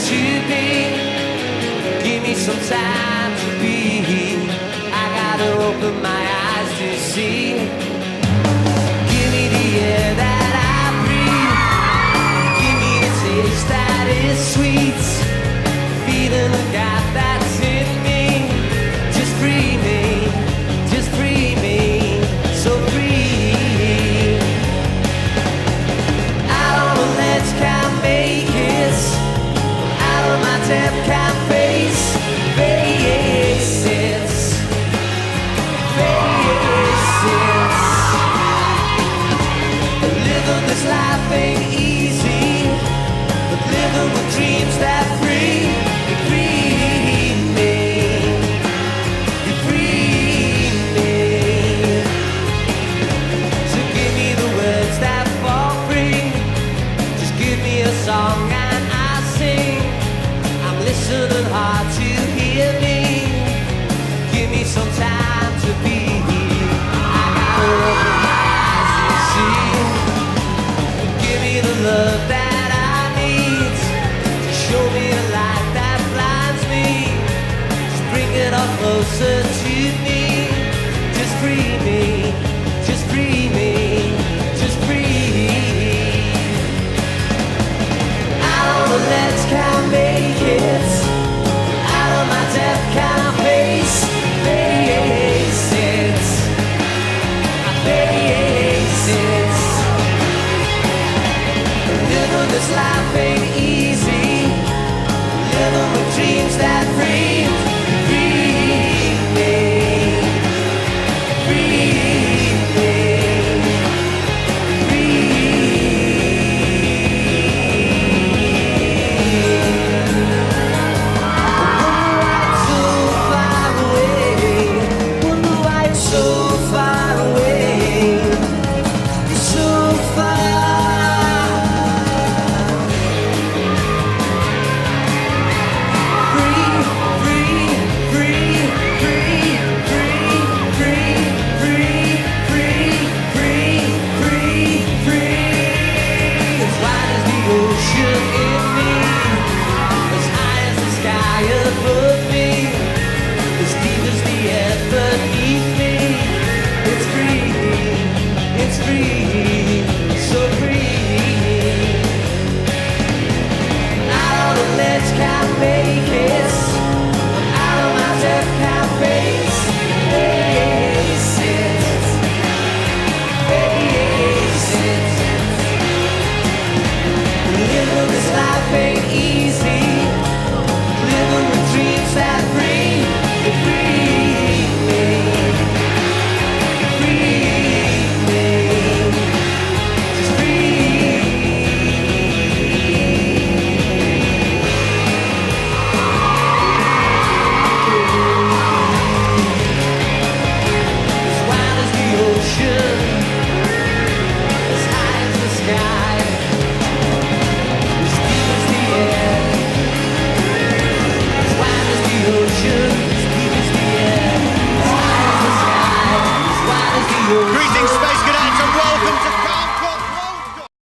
to be. Give me some time to be. I gotta open my eyes to see. Give me the air that I breathe. Give me the taste that is sweet. Feeling the God that's in me. Just free me, just free me, so free. Out on the ledge can't make it. Out of my depth can't face faces. Living this life ain't easy, but living with dreams that free me. You free me. So give me the words that fall free. Just give me a song and I sing. I'm listening hard to hear me. Give me some time to be. I gotta open my eyes to see. Give me the love that I need. Show me a light that blinds me. Just bring it all closer to me. Just free me, just free me, just free. Out on the ledge can't make it. Out of my depth can't face faces. Faces. Living this life ain't easy. Living with dreams that free me. Free me. So far away. Wonder why you're so far away. You're so far. Free, free, free, free, free, free, free, free, free, free, free. As wide as the ocean in me, as high as the sky above me, as deep as the air beneath me. It's free, it's free, so free. Out on the ledge can't make it. Out of my depth can't face faces. Faces. Living this life ain't easy. Living with dreams that free me. Free me. Just free. As wide as the ocean, as high as the sky, as deep as the air. As wide as the ocean, as deep as the air, as high as the sky, as wide as the ocean. Greetings, space